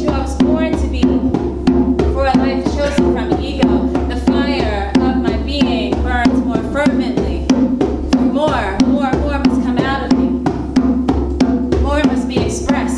who I was born to be, for a life chosen from ego. The fire of my being burns more fervently. More must come out of me. More must be expressed.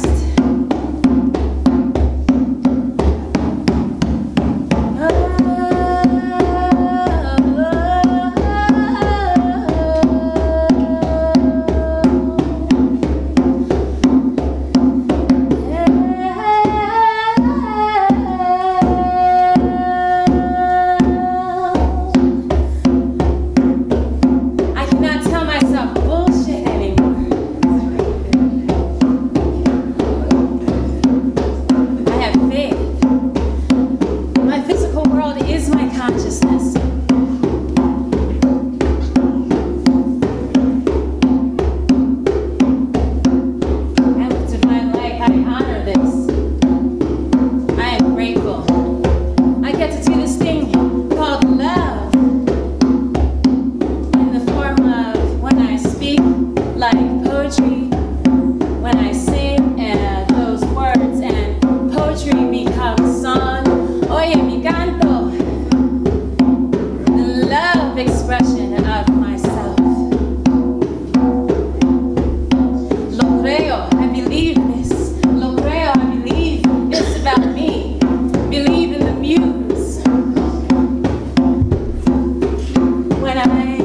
Like poetry, when I sing and those words and poetry becomes song. Oye, mi canto, the love expression of myself. Lo creo, I believe this. Lo creo, I believe it's about me. Believe in the muse. When I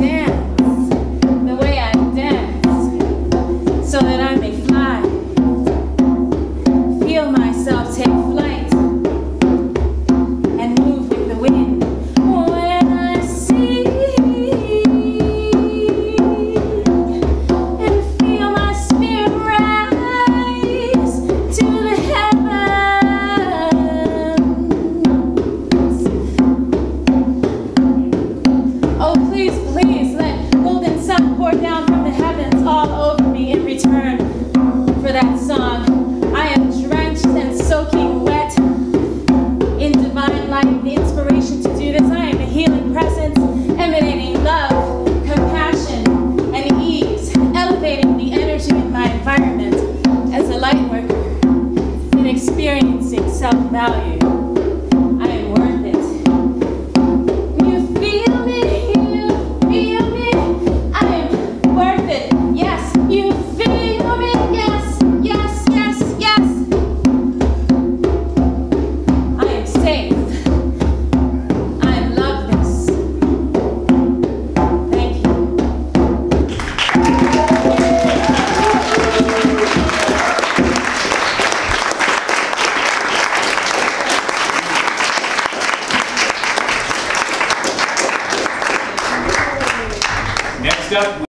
so that I may fly, feel myself take flight, and move with the wind. When I sing and feel my spirit rise to the heavens. Oh, please, please, let golden sun pour down from the heavens all over me in return for that song. I am drenched and soaking wet in divine light, the inspiration to do this. I am a healing presence, emanating love, compassion, and ease, elevating the energy in my environment as a light worker in experiencing self-value. I am worth it. You feel me? You feel me? I am worth it. Yes, you feel me? Yes, yes, yes, yes. I am safe. I love this. Thank you. Next up.